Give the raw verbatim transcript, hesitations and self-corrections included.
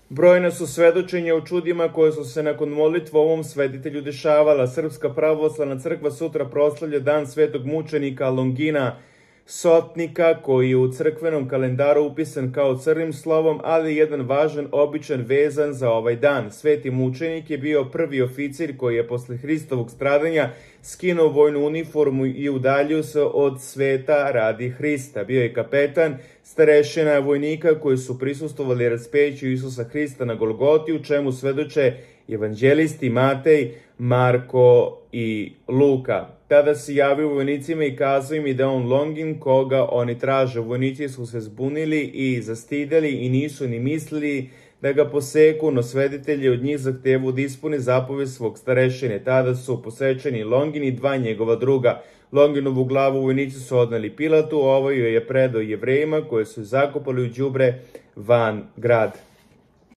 Brojna su svedočenja o čudima koje su se nakon molitva ovom svetitelju dešavala. Srpska pravoslavna crkva sutra proslavlja dan svetog mučenika Longina Sotnika, koji je u crkvenom kalendaru upisan kao crnim slovom, ali jedan važan običan vezan za ovaj dan. Sveti mučenik je bio prvi oficir koji je posle Hristovog stradanja skinuo vojnu uniformu i udaljio se od sveta radi Hrista. Bio je kapetan, starešina vojnika koji su prisustvovali raspeću Isusa Hrista na Golgoti, u čemu svedoče evanđelisti Matej, Marko i Luka. Tada se javio vojnicima i kazao im da on Longin koga oni traže. Vojnici su se zbunili i zastideli i nisu ni mislili da ga poseku, no sveditelj je od njih zahtevao da ispuni zapovest svog starešine. Tada su posečeni Longin i dva njegova druga. Longinovu glavu vojnici su odneli Pilatu, ovaj joj je predao Jevrejima koje su zakopali u đubre van grada.